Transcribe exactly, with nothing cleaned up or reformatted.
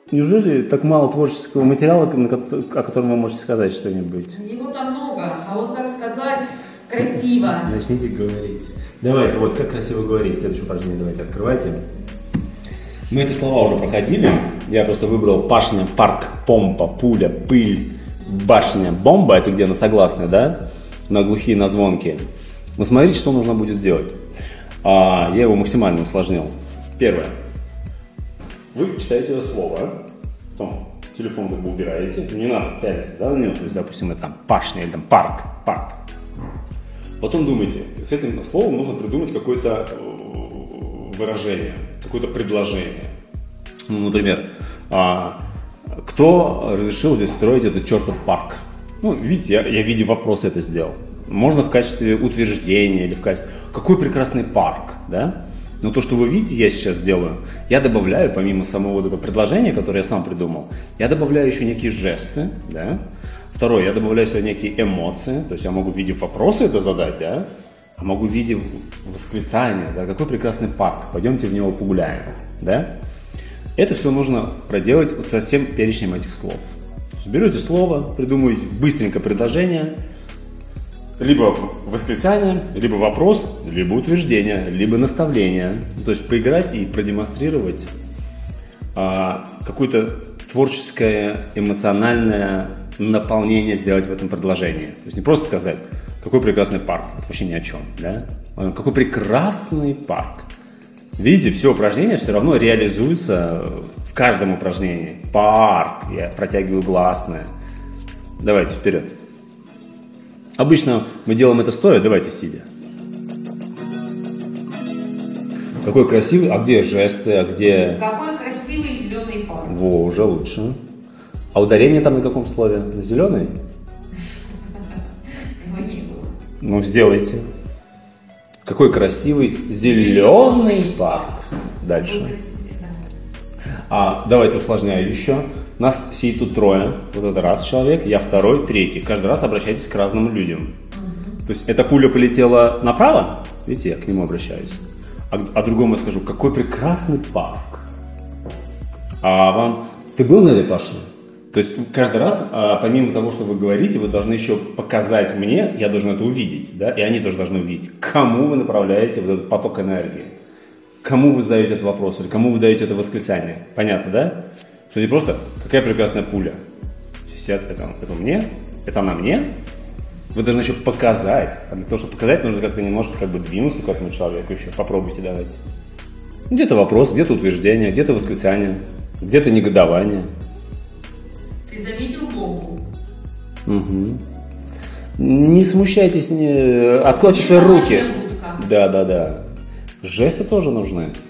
Неужели так мало творческого материала, о котором вы можете сказать что-нибудь? Его там много, а вот как сказать красиво. Начните говорить. Давайте, вот как красиво говорить. Следующее упражнение давайте открывайте. Мы эти слова уже проходили. Я просто выбрал пашня, парк, помпа, пуля, пыль, башня, бомба. Это где на согласные, да? На глухие, на звонкие. Но смотрите, что нужно будет делать. А, я его максимально усложнил. Первое. Вы читаете это слово, потом телефон как бы убираете, не надо пялиться, да, на него, то есть, допустим, это там пашня или там парк, парк. Потом думайте, с этим словом нужно придумать какое-то выражение, какое-то предложение. Ну, например, кто разрешил здесь строить этот чертов парк? Ну, видите, я, я в виде вопроса это сделал. Можно в качестве утверждения или в качестве... Какой прекрасный парк, да? Но то, что вы видите, я сейчас делаю, я добавляю, помимо самого вот этого предложения, которое я сам придумал, я добавляю еще некие жесты, да? Второе, я добавляю сюда некие эмоции, то есть я могу в виде вопроса это задать, да? А могу в виде восклицания, да? Какой прекрасный парк, пойдемте в него погуляем, да? Это все нужно проделать вот со всем перечнем этих слов. Берете слово, придумываете быстренько предложение, либо восклицание, либо вопрос, либо утверждение, либо наставление. То есть поиграть и продемонстрировать а, какое-то творческое, эмоциональное наполнение сделать в этом предложении. То есть не просто сказать, какой прекрасный парк, это вообще ни о чем. Да? Какой прекрасный парк. Видите, все упражнения все равно реализуются в каждом упражнении. Парк, я протягиваю гласное. Давайте, вперед. Обычно мы делаем это стоя, давайте сидя. Какой красивый, а где жесты, а где... Какой красивый зеленый парк. Во, уже лучше. А ударение там на каком слове? На зеленый? Его не было. Ну, сделайте. Какой красивый зеленый парк. Дальше. А, давайте усложняю еще. Нас сидит тут трое. Вот это раз человек, я второй, третий. Каждый раз обращайтесь к разным людям. Uh-huh. То есть эта пуля полетела направо, видите, я к нему обращаюсь. А, а другому я скажу, какой прекрасный парк. А вам, ты был на этой пашне? То есть каждый раз, а, помимо того, что вы говорите, вы должны еще показать мне, я должен это увидеть, да, и они тоже должны увидеть, кому вы направляете вот этот поток энергии. Кому вы задаете этот вопрос, или кому вы даете это восклицание. Понятно, да? Что не просто какая прекрасная пуля. Сидят, это, это мне, это она мне. Вы должны еще показать. А для того, чтобы показать, нужно как-то немножко как бы двинуться к этому человеку еще. Попробуйте, давайте. Где-то вопрос, где-то утверждение, где-то восклицание, где-то негодование. Ты заметил бомбу? Угу. Не смущайтесь, не... откройте свои руки. Да, да, да. Жесты тоже нужны.